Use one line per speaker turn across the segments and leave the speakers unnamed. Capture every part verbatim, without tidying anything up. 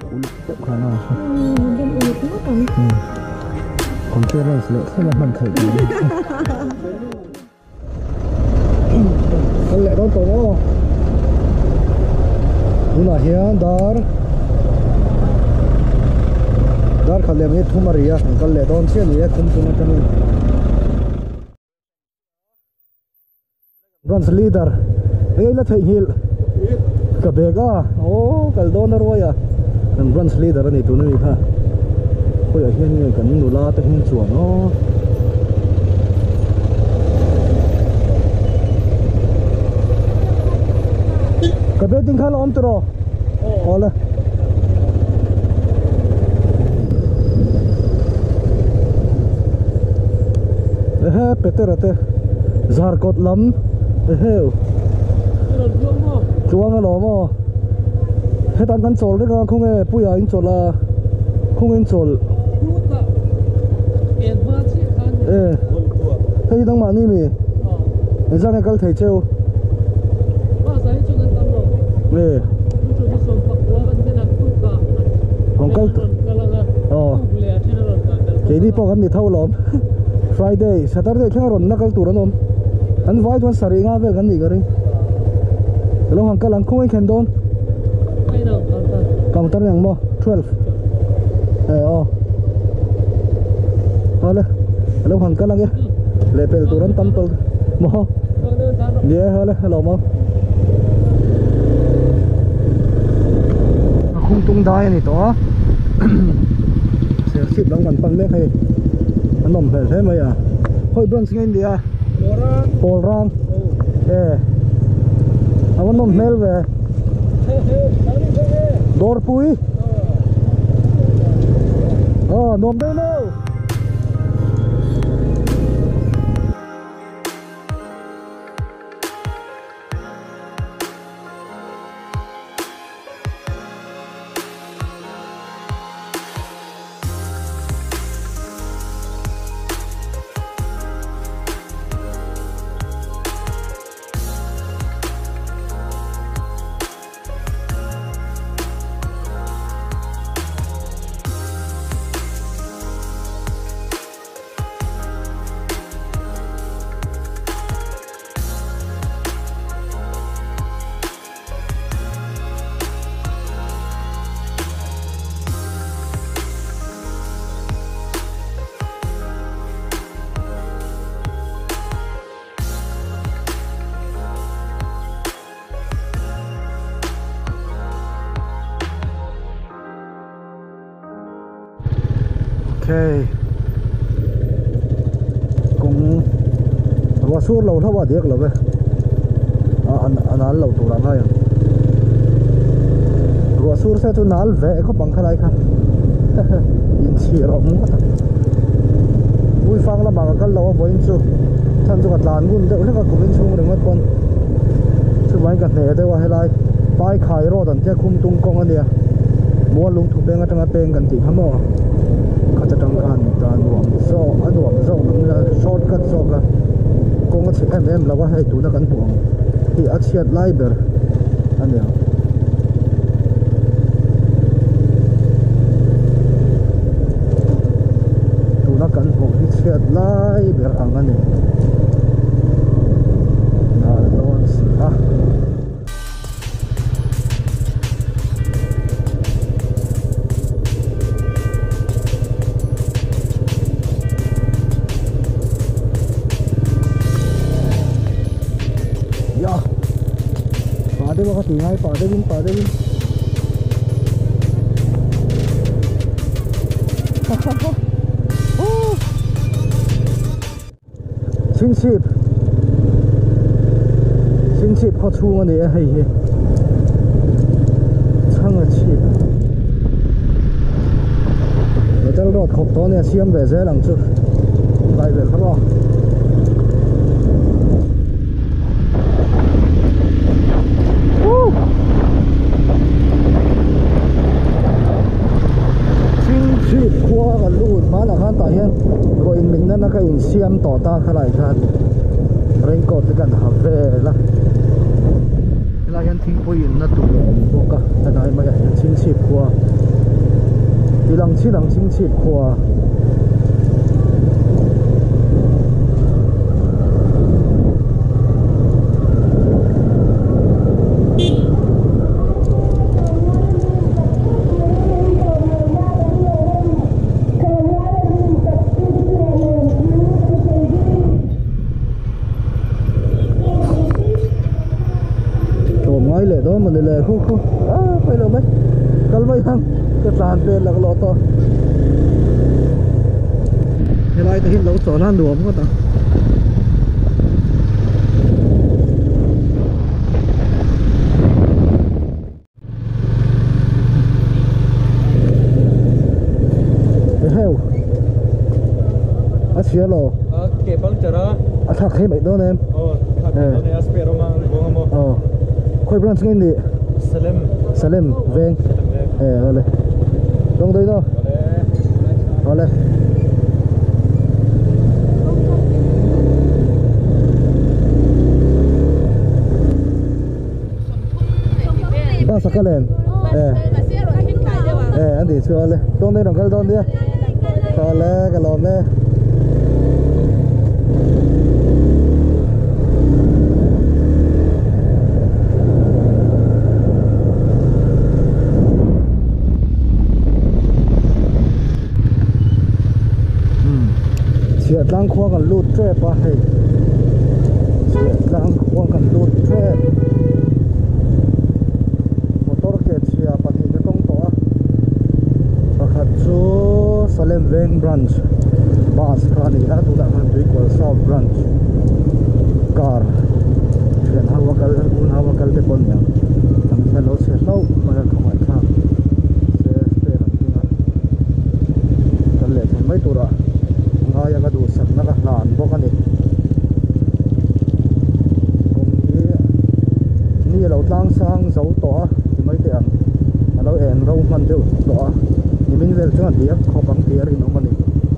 ulit ka na.
Yan ulit mo kami.
Conference le sila man kay. Kale ron to mo. Una hian dar. Dar khale mi thumariya kale ron che ni khum tu na tan. Bronze leader. Ei la thai hil. Ka bega. Oh kal donar wa ya. Kan bronze leader ani tu ni ha. Ôi ở hiên người cần nụ la tới hiên chùa nó cái bên tinh khá là ôm rồi ồ lên ê pete rate zar cột lắm ê chuông nó lắm mà hết tan tan chol đấy không nghe bùi à in chol là không in chol ê thấy đang mà ni mi người ra cái câu thầy treo ê còn câu ờ cái đi po đi thâu lắm Friday Saturday khi nào nó câu tụi nó anh vai tuần sari ngã về cái gì cái đấy lúc hàng cái lần không anh khen đón cầm tay nhàng mo twelve ê ờ thôi lúc hàng cái lần kia lệ bèo tụi nó tâm tụi mo yeah thôi hello mo không tung đai này to sẽ xịt đóng gần bằng mấy hay anh nằm về thế mấy à hồi bronze ngay đi à Paul Rang ê anh nằm mail về door pui ờ nằm đây đâu cũng qua suốt lâu tháo điếc là vậy anh anh ăn lâu tụi hay qua suốt sẽ tụi nó vẽ có bằng cái này không in chỉ rồi muốn vui phăng là bằng cái lâu với in su thằng tụi bạn luôn đấy các cũng in su để mất con tụi bạn cái này đây qua hay lại bay khai rồi đằng kia khum tung con anh đi mua lung thủ bên cái thằng bên gần tỉnh hả màจะต้องการการรวมโซ่อันรวมโซ่นั้นละช็อตกันโซ่กันกงก็สิบเอ็มเอ็มเราว่าให้ตัวนักการห่วงที่อาเชียดไลเบอร์อันเดียวตัวนักการห่วงที่เชียดไลเบอร์อันนั้นเนี่ยน่าโดนสิฮะđây vào cái ngay bỏ đây đi bỏ đây đi xin xịp xin xịp khó chu mà này hay hay chăng là xịp để cho nó khóc to này xiêm về dễ lắm chứ lại về khóc qua cái lụt mà là khán tại hiện rồi mình nó cái in xiêm tỏ ta khai lại khán raincoat cái gần hợp về là là hiện thiên bùi nó tụ bộ cả tại đây mà hiện xin xịp qua thì lăng chi lăng chính chip khoa ngay lệ đó mà lệ khô khô à phải đâu mấy cái mấy thằng cái sàn tiền là cái lọ to cái này thì hiện lâu chỗ nan đùa không có cái heo à xía lò
cái băng chở đó
à thắc hết vậy đó em
oh thắc hết đó này aspero mang buông mo
ờ khôi branch ngay đi
Salim
Salim veng eh ole dong doi no ole ba sakalen eh eh andi chu ole dong doi dong kal don dia ole kalome Siat lang khoa kan lut tre pa hai Siat lang khoa kan lut tre motor ke chia pa thi ke tong to a pakhat chu Salem Veng branch bus kha ni ha tu da han tu equal south branch car thian hawa kal un hawa kal te pon ya ang sa lo se lo ma ka khoi kha se te ran tinga kal le thai mai tu ra ai ga du sak na ka hlan bok ani kong ni ni lo tlang sang zo to ti mai te an alo en ro man deu to ni min vel chu dia kho bang ti ri no mani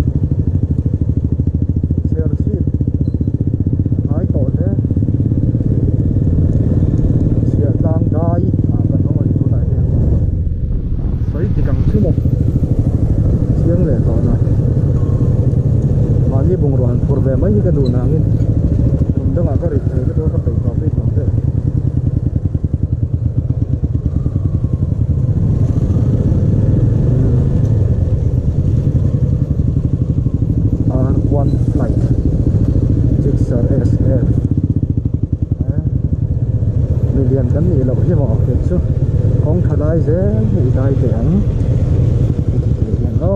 ser si ai to te sia tlang dai a kan no mani tu na he sai ti kang chu mo siang le to na ni bung ruan phur ve mai ka du na ngin tum dang ka ri thei ka do ka pe ka pe ka de R one flight Gixxer S F million kan ni lo hi mo ke chu kong thalai je hi dai te ang million lo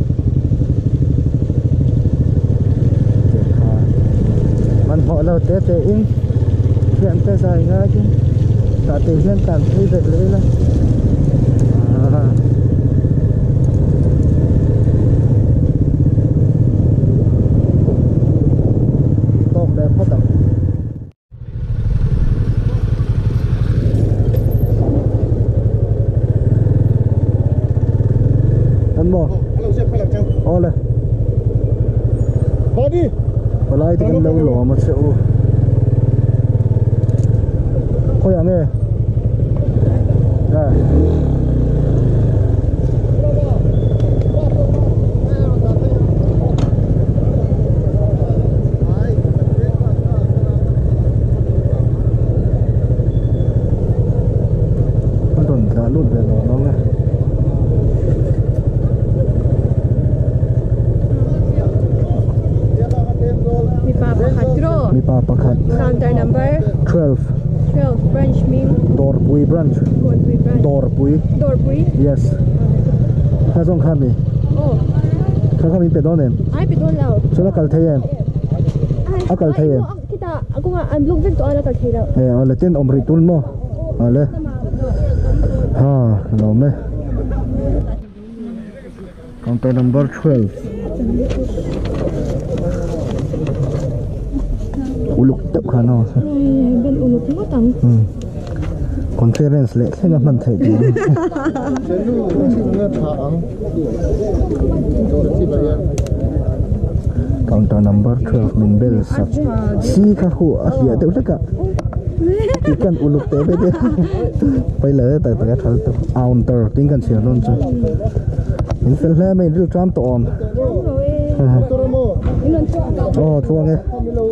họ là té té in hiện té dài ngay chứ cả tiền hiện cảm thấy vậy lấy lắm à. Tốt đẹp phát động anh bò ô lên bò đi lại thì cần lâu lỏ mà sẽ khôi à nghe à con tuần cả luôn về lỏ nó nghe mi pa pakhat
Counter number
twelve
twelve, branch Ming.
Dorpui branch
Dorpui branch.
Dorpui
Dorpui?
yes ha zong khan ni
Oh.
kha kha min pe don em
Ai pe don lao.
so na kal thei em a kal thei em
Kita aku nga an look vek to ala kal thei lao.
eh ole ten omri tul mo ole ha lo me counter number twelve uluk tep khano
Ben uluk mo tang.
hmm conference le thenga man thei ti counter number twelve min bel sak si kha khu a hia te ulaka ikan uluk te be de pai le ta ta thal to counter ting kan sia lon chu in fel hle mai ril tram to om oh chuang e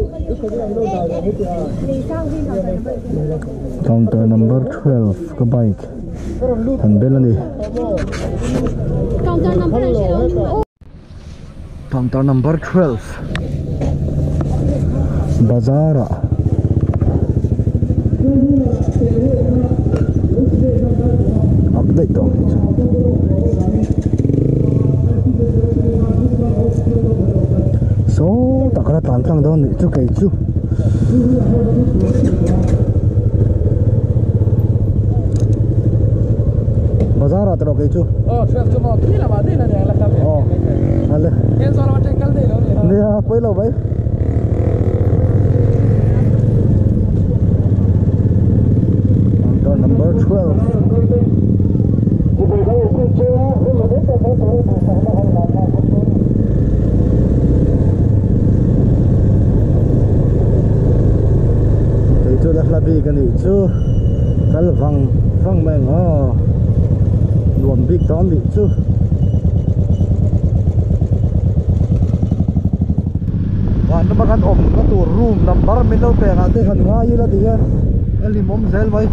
counter number twelve ka bike han belani
Counter number oh.
Counter number twelve Bazara update dong so takara tantang dong ni chu kai chu Bazara tro kai chu
oh chef chu mo ki la ma de na la ka
oh ale
ken so la ma kal de lo
ne ya पहिलो भाइ counter number twelve itu dah lebih kan itu kalau vang vang meng oh luam big town itu wan nó makan om nó tur room number min lo pe nga te khan nga yi la dia eli mom zel mai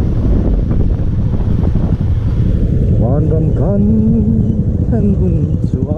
wan ram kan hen gun chua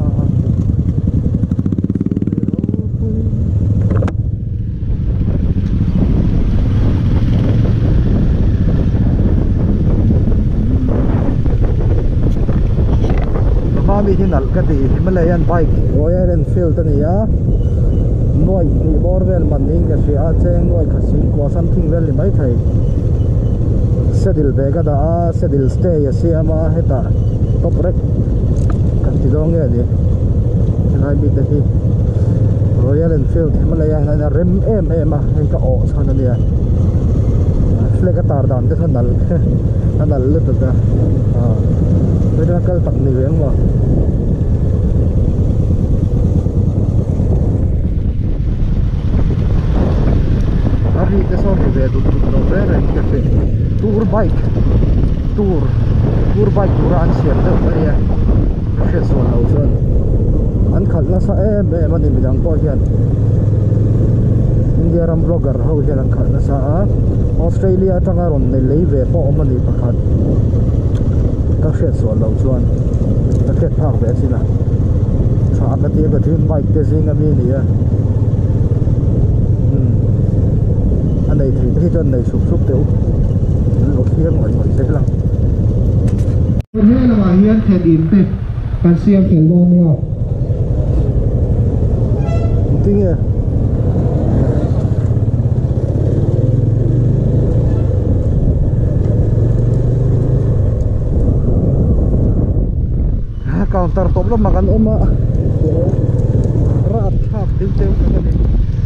mi hinal ka ti Himalayan bike Royal Enfield ni ya noi ni borvel maning ka sia cheng noi khasing ko something well ni mai thai sedil bega da sedil stay ya sia ma heta top rek kan ti dong ya ni nai bi ta hi Royal Enfield Himalayan na rem em em a ka o san ni ya fle ka tar dan te sanal sanal lut ta ah Pwede na kalpak ni Weng mo Ari ka sa ni Weng Tututro kasi tour bike Tour Tour bike Turan siya ito Kaya Kasi so lausan An kal na sa em eh manimidang po yan Hindi aram vlogger How yan ang kal na sa Australia at nga ron Nilave po o manipakat các xe số lâu xuân các xe thang về xin à sao cái tiếng cái tiếng bike cái gì ngay bên này anh này thì cái chân này sụp sụp tiểu nó khiêng mọi người dễ lắm hôm nay là mà hiến thèn im tê can xem thèn lo nha tiếng nghe counter top lo makan oma rat hak ting ting kan ni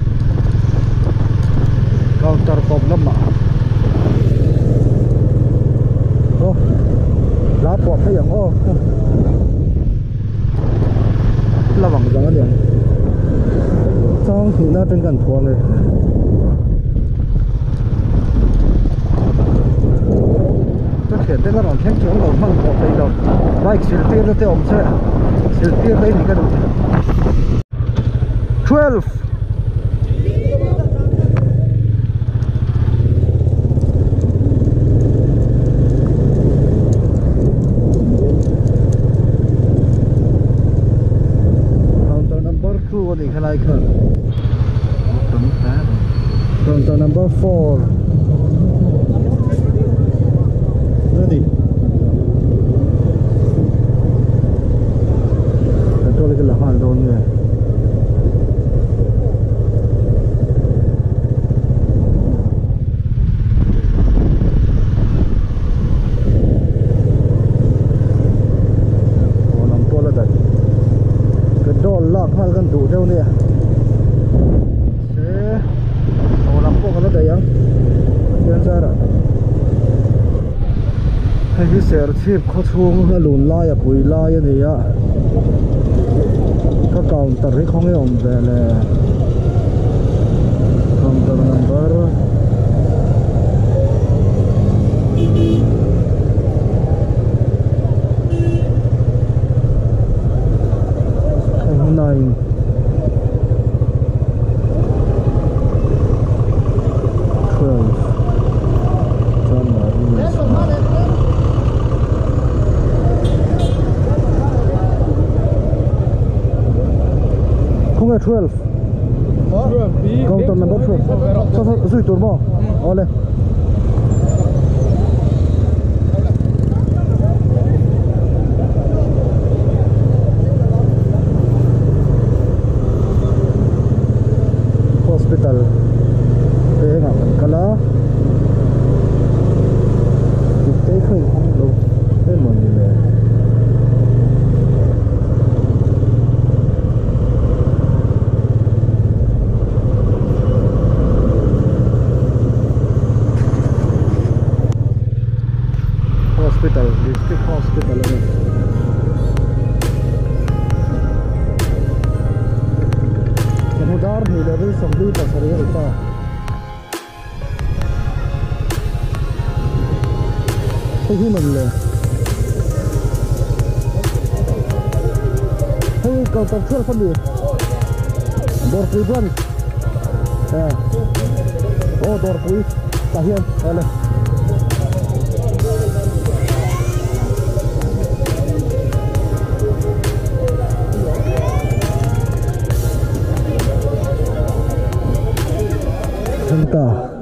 counter top lo ma oh lá pop cái yang oh la wang jang lian chang thi na trên gần thua này hiện tại các bạn thấy chỗ ngồi măng có thấy đâu bike xịt tiền tới ông sẽ xịt tiền đấy thì cái đâu twelve counter number two thì cái này cơ counter number four Ready? Ito lagi lahan doon niya. Walang pola dahil. Kedol lang hal kan dudaw niya. Eh, walang po kala dayang. Yan sara. Hay cái xe chip có chuông hay lùn lai à bùi lai à này á các counter ấy không có về là counter number là twelve. Counter number twelve. Sao sao rủi tụt mò. Ole. Hospital. Thế ngả mình cả lá. Thực tế khơi không đâu. Thế mà nhìn này. Hospital, district hospital ini. Kemudian dari sambil pasar kita. Ini mana? Hei, kau tak jual sendiri. Door ribuan. Ya. Oh, door kuis. Tahian, oleh. Entah